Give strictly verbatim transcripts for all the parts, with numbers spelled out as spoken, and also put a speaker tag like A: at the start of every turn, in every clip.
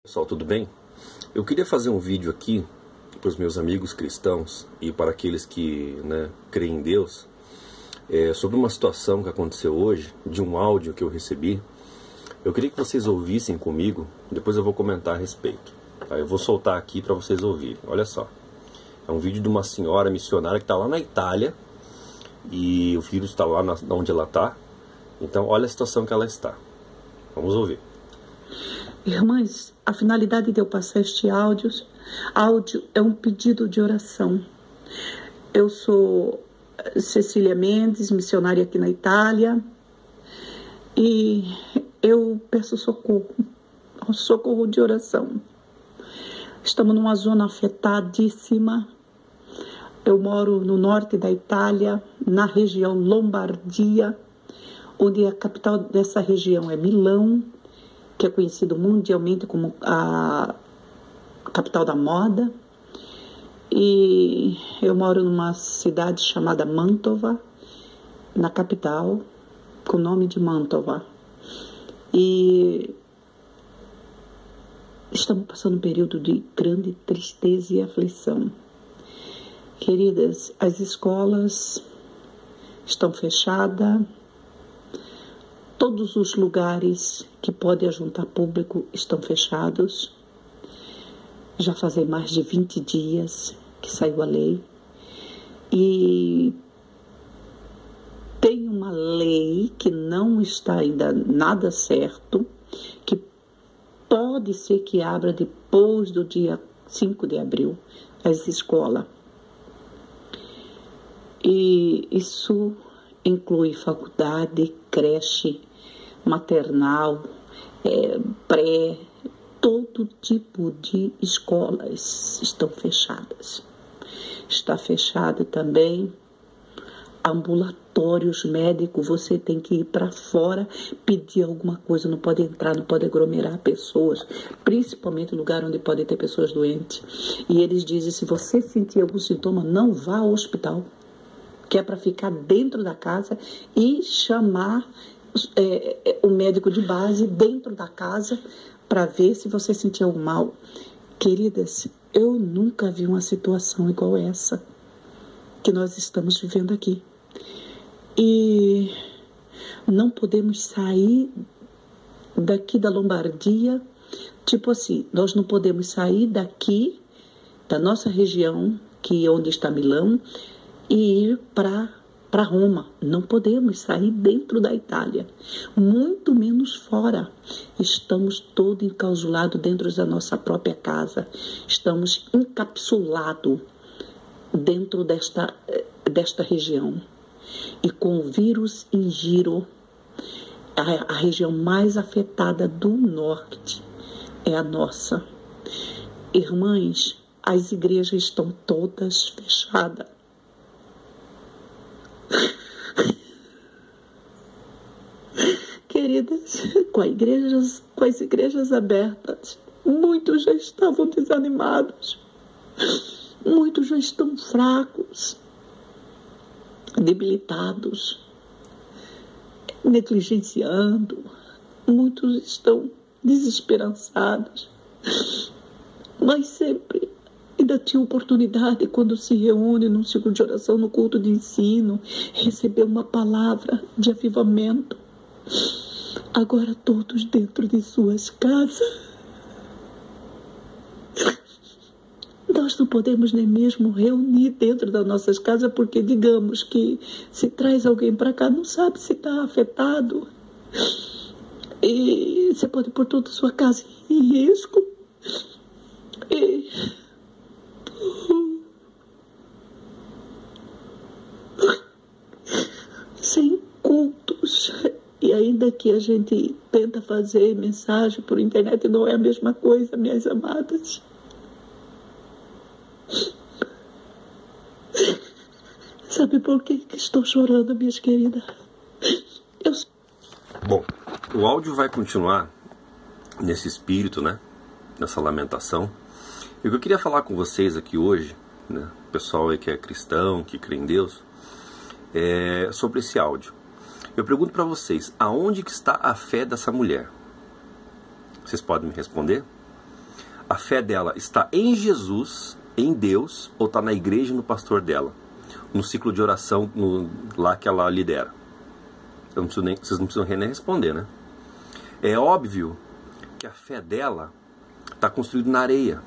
A: Pessoal, tudo bem? Eu queria fazer um vídeo aqui para os meus amigos cristãos e para aqueles que, né, creem em Deus, é, sobre uma situação que aconteceu hoje, de um áudio que eu recebi. Eu queria que vocês ouvissem comigo, depois eu vou comentar a respeito. Tá? Eu vou soltar aqui para vocês ouvirem. Olha só, é um vídeo de uma senhora missionária que está lá na Itália e o filho está lá na, onde ela está. Então, olha a situação que ela está. Vamos ouvir.
B: Irmãs, a finalidade de eu passar este áudio, áudio é um pedido de oração. Eu sou Cecília Mendes, missionária aqui na Itália, e eu peço socorro, socorro de oração. Estamos numa zona afetadíssima. Eu moro no norte da Itália, na região Lombardia, onde a capital dessa região é Milão, que é conhecido mundialmente como a capital da moda. E eu moro numa cidade chamada Mantova, na capital, com o nome de Mantova. E estamos passando um período de grande tristeza e aflição. Queridas, as escolas estão fechadas, todos os lugares que podem ajuntar público estão fechados. Já fazem mais de vinte dias que saiu a lei. E tem uma lei que não está ainda nada certo, que pode ser que abra depois do dia cinco de abril as escolas. E isso inclui faculdade, creche, maternal, é, pré, todo tipo de escolas estão fechadas. Está fechado também ambulatórios médicos, você tem que ir para fora pedir alguma coisa, não pode entrar, não pode aglomerar pessoas, principalmente lugar onde pode ter pessoas doentes. E eles dizem, se você sentir algum sintoma, não vá ao hospital, que é para ficar dentro da casa e chamar É, o médico de base dentro da casa para ver se você sentir algo mal. Queridas, eu nunca vi uma situação igual essa que nós estamos vivendo aqui. E não podemos sair daqui da Lombardia, tipo assim, nós não podemos sair daqui da nossa região, que é onde está Milão, e ir para para Roma. Não podemos sair dentro da Itália, muito menos fora. Estamos todos enclausulados dentro da nossa própria casa. Estamos encapsulados dentro desta, desta região. E com o vírus em giro, a, a região mais afetada do norte é a nossa. Irmãs, as igrejas estão todas fechadas. Queridas, com, igrejas, com as igrejas abertas, muitos já estavam desanimados, muitos já estão fracos, debilitados, negligenciando, muitos estão desesperançados, mas sempre ainda tinha oportunidade, quando se reúne num ciclo de oração, no culto de ensino, receber uma palavra de avivamento. Agora todos dentro de suas casas. Nós não podemos nem mesmo reunir dentro das nossas casas, porque digamos que se traz alguém para cá, não sabe se está afetado. E você pode pôr toda a sua casa em risco. E sem cultos. E ainda que a gente tenta fazer mensagem por internet, não é a mesma coisa, minhas amadas. Sabe por que que estou chorando, minhas queridas? Eu...
A: Bom, o áudio vai continuar nesse espírito, né? Nessa lamentação. E o que eu queria falar com vocês aqui hoje, né? O pessoal aí que é cristão, que crê em Deus, é sobre esse áudio. Eu pergunto para vocês, aonde que está a fé dessa mulher? Vocês podem me responder? A fé dela está em Jesus, em Deus, ou está na igreja e no pastor dela? No ciclo de oração no, lá que ela lidera? Eu não preciso nem, vocês não precisam nem responder, né? É óbvio que a fé dela está construída na areia.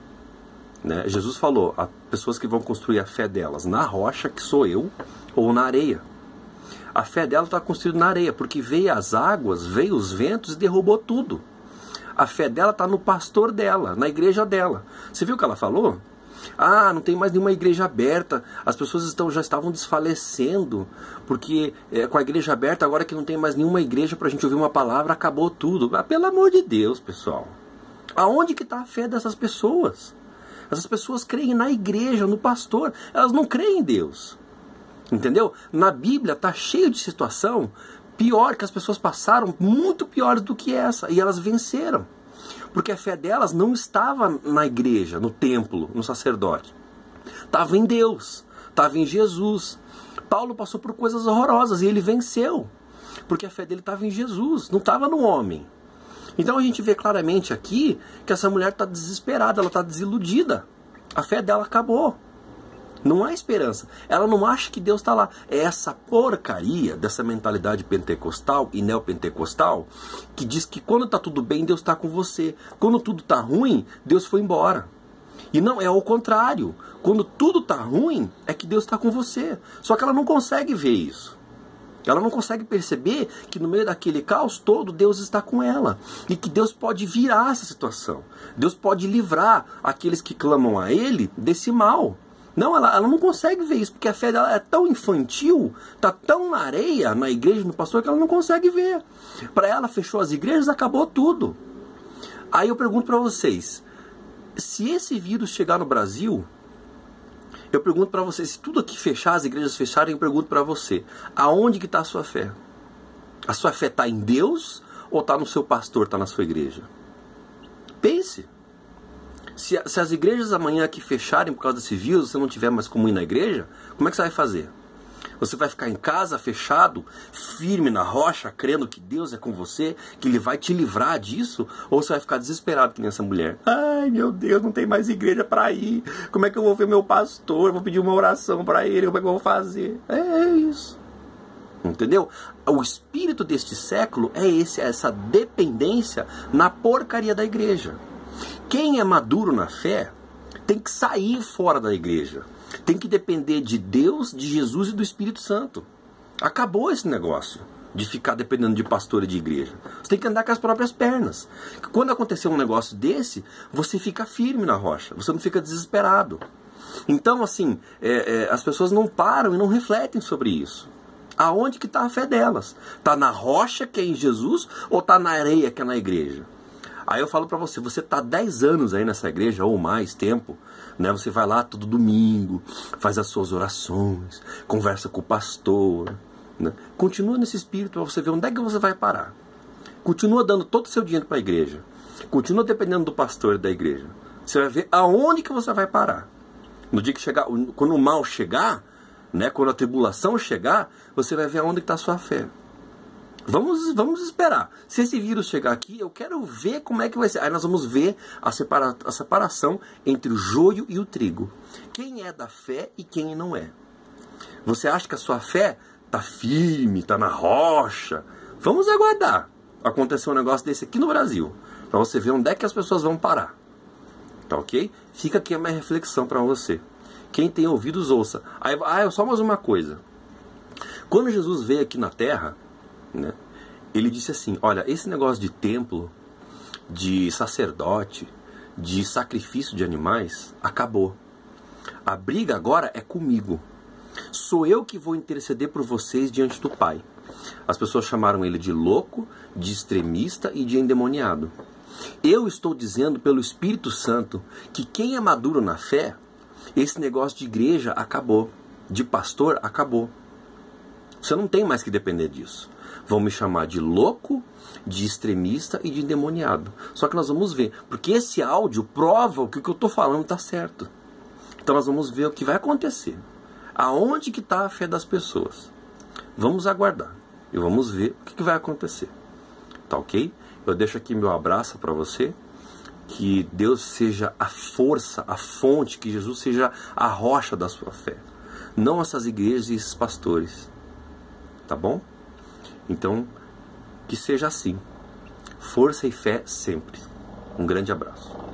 A: Né? Jesus falou, há pessoas que vão construir a fé delas na rocha, que sou eu, ou na areia. A fé dela está construída na areia, porque veio as águas, veio os ventos e derrubou tudo. A fé dela está no pastor dela, na igreja dela. Você viu o que ela falou? Ah, não tem mais nenhuma igreja aberta, as pessoas estão, já estavam desfalecendo, porque é, com a igreja aberta, agora que não tem mais nenhuma igreja para a gente ouvir uma palavra, acabou tudo. Ah, pelo amor de Deus, pessoal. Aonde que está a fé dessas pessoas? Essas pessoas creem na igreja, no pastor, elas não creem em Deus. Entendeu? Na Bíblia está cheio de situação pior, que as pessoas passaram, muito piores do que essa, e elas venceram. Porque a fé delas não estava na igreja, no templo, no sacerdote. Estava em Deus, estava em Jesus. Paulo passou por coisas horrorosas e ele venceu. Porque a fé dele estava em Jesus, não estava no homem. Então a gente vê claramente aqui que essa mulher está desesperada, ela está desiludida. A fé dela acabou. Não há esperança. Ela não acha que Deus está lá. É essa porcaria dessa mentalidade pentecostal e neopentecostal que diz que quando está tudo bem, Deus está com você. Quando tudo está ruim, Deus foi embora. E não, é ao contrário. Quando tudo está ruim, é que Deus está com você. Só que ela não consegue ver isso. Ela não consegue perceber que no meio daquele caos todo, Deus está com ela. E que Deus pode virar essa situação. Deus pode livrar aqueles que clamam a Ele desse mal. Não, ela, ela não consegue ver isso, porque a fé dela é tão infantil, está tão na areia, na igreja, no pastor, que ela não consegue ver. Para ela, fechou as igrejas, acabou tudo. Aí eu pergunto para vocês, se esse vírus chegar no Brasil, eu pergunto para vocês, se tudo aqui fechar, as igrejas fecharem, eu pergunto para você, aonde que está a sua fé? A sua fé está em Deus ou está no seu pastor, está na sua igreja? Pense. Se, se as igrejas amanhã aqui fecharem por causa desse vírus, você não tiver mais como ir na igreja, como é que você vai fazer? Você vai ficar em casa, fechado, firme na rocha, crendo que Deus é com você, que Ele vai te livrar disso? Ou você vai ficar desesperado que nem essa mulher? Ai, meu Deus, não tem mais igreja para ir. Como é que eu vou ver meu pastor? Eu vou pedir uma oração para ele, como é que eu vou fazer? É, é isso. Entendeu? O espírito deste século é esse, é essa dependência na porcaria da igreja. Quem é maduro na fé tem que sair fora da igreja. Tem que depender de Deus, de Jesus e do Espírito Santo. Acabou esse negócio de ficar dependendo de pastor e de igreja. Você tem que andar com as próprias pernas. Quando acontecer um negócio desse, você fica firme na rocha. Você não fica desesperado. Então, assim, é, é, as pessoas não param e não refletem sobre isso. Aonde que está a fé delas? Está na rocha, que é em Jesus, ou está na areia, que é na igreja? Aí eu falo para você, você está dez anos aí nessa igreja, ou mais tempo, né? Você vai lá todo domingo, faz as suas orações, conversa com o pastor, né? Continua nesse espírito para você ver onde é que você vai parar. Continua dando todo o seu dinheiro para a igreja. Continua dependendo do pastor da igreja. Você vai ver aonde que você vai parar. No dia que chegar, quando o mal chegar, né? Quando a tribulação chegar, você vai ver aonde está a sua fé. Vamos, vamos esperar. Se esse vírus chegar aqui, eu quero ver como é que vai ser. Aí nós vamos ver a, separa, a separação entre o joio e o trigo. Quem é da fé e quem não é. Você acha que a sua fé está firme, está na rocha? Vamos aguardar acontecer um negócio desse aqui no Brasil. Para você ver onde é que as pessoas vão parar. Tá ok? Fica aqui a minha reflexão para você. Quem tem ouvidos, ouça. Aí, ah, só mais uma coisa. Quando Jesus veio aqui na Terra, né, ele disse assim, olha, esse negócio de templo, de sacerdote, de sacrifício de animais, acabou. A briga agora é comigo. Sou eu que vou interceder por vocês diante do Pai. As pessoas chamaram ele de louco, de extremista e de endemoniado. Eu estou dizendo pelo Espírito Santo que quem é maduro na fé, esse negócio de igreja acabou, de pastor acabou. Você não tem mais que depender disso. Vão me chamar de louco, de extremista e de endemoniado. Só que nós vamos ver, porque esse áudio prova que o que eu estou falando está certo. Então nós vamos ver o que vai acontecer. Aonde que está a fé das pessoas? Vamos aguardar e vamos ver o que, que vai acontecer. Tá ok? Eu deixo aqui meu abraço para você. que Deus seja a força, a fonte, que Jesus seja a rocha da sua fé. Não essas igrejas e esses pastores. Tá bom? Então, que seja assim. Força e fé sempre. Um grande abraço.